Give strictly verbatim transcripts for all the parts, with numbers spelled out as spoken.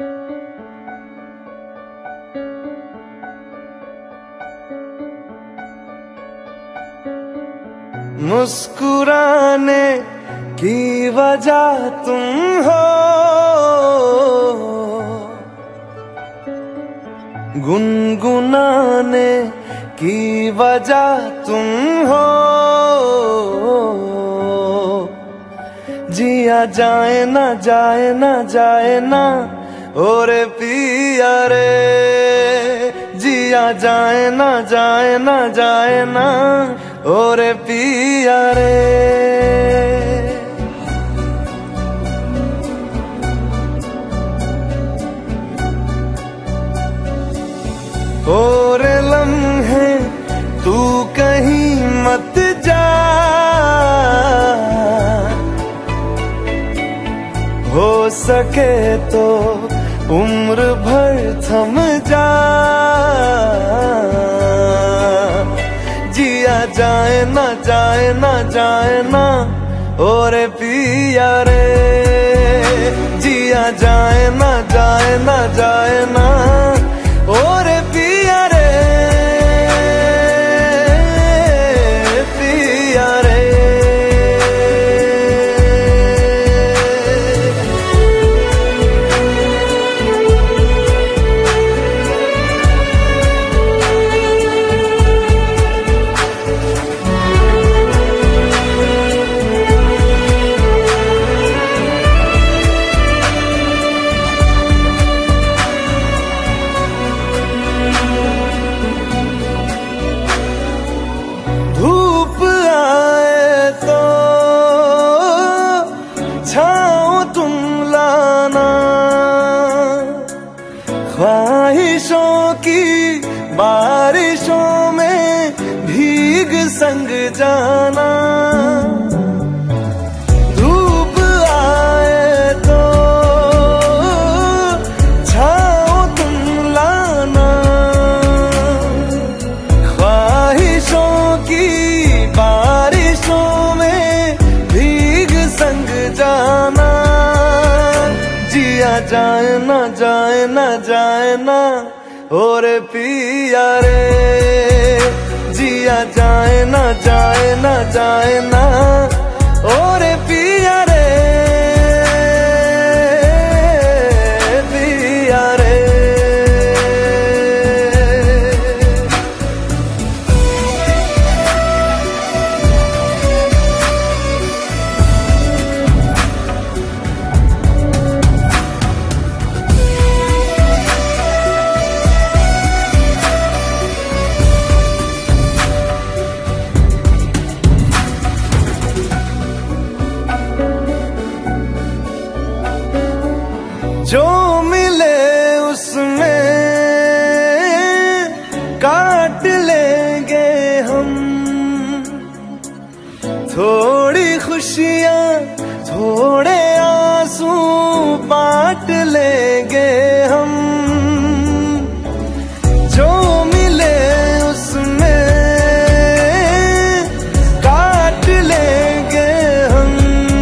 मुस्कुराने की वजह तुम हो, गुनगुनाने की वजह तुम हो। जिया जाए ना जाए ना जाए ना और पिया रे, जिया जाए ना जाए ना जाए ना और पिया रे। और लम्हे तू कहीं मत जा, हो सके तो उम्र भर थम जा। जिया जाए ना जाए ना जाए ना और पिया रे, जिया जाए ना जाए ना जाए ना और पिया रे, पिया रे। ख्वाहिशों की बारिशों में भीग संग जाना, धूप आए तो छाओ तुम लाना। ख्वाहिशों की बारिशों में भीग संग जाना। जिया जाए ना जाए ना जाए ना और पिया रे, जिया जाए ना जाए ना जाए ना और पिया रे, पिया रे। जो मिले उसमें काट लेंगे हम, थोड़ी खुशियाँ थोड़े आंसू बांट लेंगे हम। जो मिले उसमें काट लेंगे हम,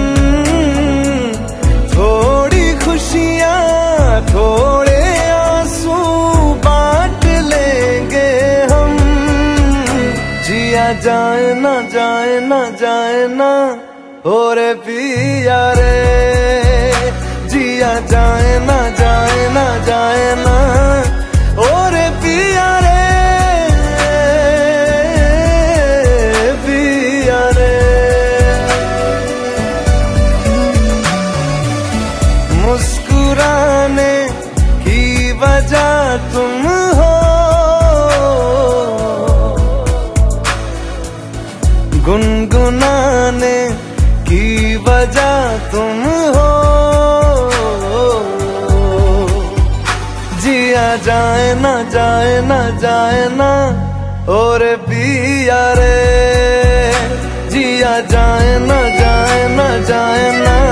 थोड़ी खुशियाँ थोड़े आंसू बांट लेंगे हम। जिया जाए ना जाए ना जाए ना और पिया रे, जिया जाए ना जाए ना जाए ना और पिया रे, पिया रे। मुस्कुराने की वजह तुम हो, गुनगुनाने की वजह तुम हो। जिया जाए ना जाए ना जाए ना और पिया रे, जिया जाए ना जाए ना जाए ना